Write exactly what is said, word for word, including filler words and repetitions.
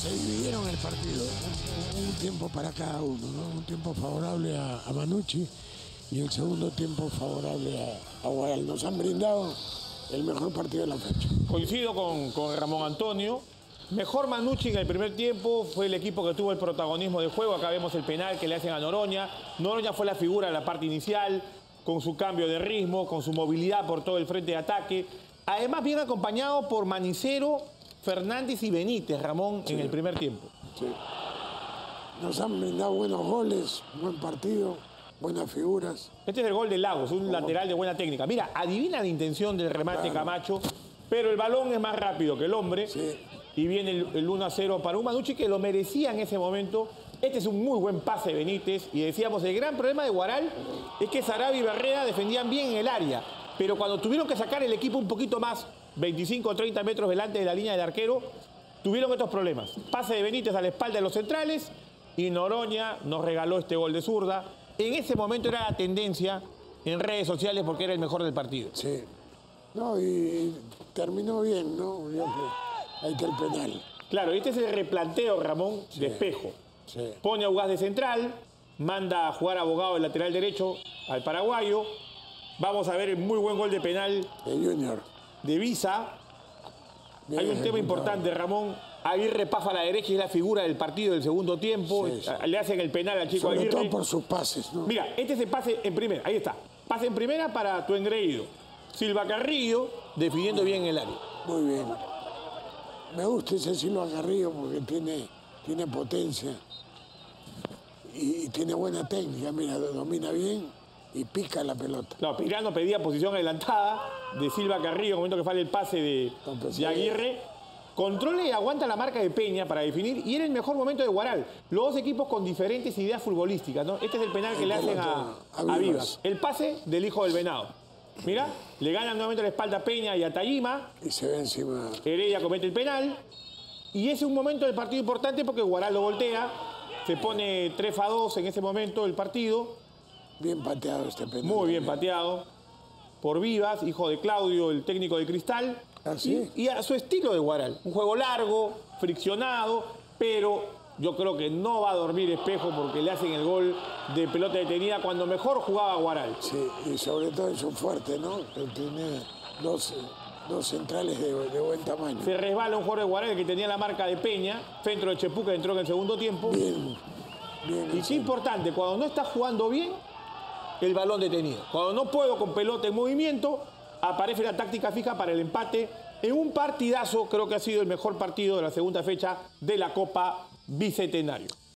se dividieron el partido, un, un tiempo para cada uno, ¿no? Un tiempo favorable a, a Manucci y el segundo tiempo favorable a, a Guaral. Nos han brindado el mejor partido de la fecha. Coincido con, con Ramón Antonio. Mejor Manucci en el primer tiempo, fue el equipo que tuvo el protagonismo del juego. Acá vemos el penal que le hacen a Noroña. Noroña fue la figura de la parte inicial, con su cambio de ritmo, con su movilidad por todo el frente de ataque. Además, bien acompañado por Manicero, Fernández y Benítez, Ramón, sí, en el primer tiempo. Sí. Nos han brindado buenos goles, buen partido, buenas figuras. Este es el gol de Lagos, un lateral de buena técnica. Mira, adivina la intención del remate, claro, Camacho, pero el balón es más rápido que el hombre. Sí. Y viene el, el uno a cero para un Manucci que lo merecía en ese momento. Este es un muy buen pase de Benítez. Y decíamos, el gran problema de Guaral es que Sarabia y Barrera defendían bien en el área. Pero cuando tuvieron que sacar el equipo un poquito más, veinticinco o treinta metros delante de la línea del arquero, tuvieron estos problemas. Pase de Benítez a la espalda de los centrales y Noroña nos regaló este gol de zurda. En ese momento era la tendencia en redes sociales porque era el mejor del partido. Sí. No, y terminó bien, ¿no? Yo que... Ahí está el penal. Claro, este es el replanteo, Ramón, sí, de Espejo. Sí. Pone a Ugaz de central, manda a jugar a Abogado el lateral derecho al paraguayo. Vamos a ver el muy buen gol de penal de Junior. De Visa. Bien, hay un tema importante, Ramón. Aguirre pasa a la derecha y es la figura del partido del segundo tiempo. Sí, sí. Le hacen el penal al chico Sobre Aguirre. Sobre todo por sus pases, ¿no? Mira, este es el pase en primera. Ahí está. Pase en primera para tu engreído. Silva Carrillo definiendo bien el área. Muy bien. Me gusta ese Silva Carrillo porque tiene, tiene potencia y, y tiene buena técnica. Mira, domina bien y pica la pelota. Claro, Pirano pedía posición adelantada de Silva Carrillo en el momento que falla el pase de, de Aguirre. Controla y aguanta la marca de Peña para definir y era el mejor momento de Guaral. Los dos equipos con diferentes ideas futbolísticas, ¿no? Este es el penal que el le hacen a, a, a Vivas. El pase del hijo del Venado. Mira, le ganan nuevamente la espalda a Peña y a Tayima. Y se ve encima. Heredia comete el penal. Y ese es un momento del partido importante porque Guaral lo voltea. Se pone tres a dos en ese momento el partido. Bien pateado este penal. Muy bien pateado. Por Vivas, hijo de Claudio, el técnico de Cristal. ¿Así? Y, y a su estilo de Guaral. Un juego largo, friccionado, pero yo creo que no va a dormir Espejo porque le hacen el gol de pelota detenida cuando mejor jugaba Guaral. Sí, y sobre todo en su fuerte, ¿no? Que tiene dos, dos centrales de, de buen tamaño. Se resbala un jugador de Guaral que tenía la marca de Peña, centro de Chepuca, entró en el segundo tiempo. Bien, bien. Y sí, importante, cuando no está jugando bien, el balón detenido. Cuando no puedo con pelota en movimiento, aparece la táctica fija para el empate en un partidazo. Creo que ha sido el mejor partido de la segunda fecha de la Copa Bicentenario.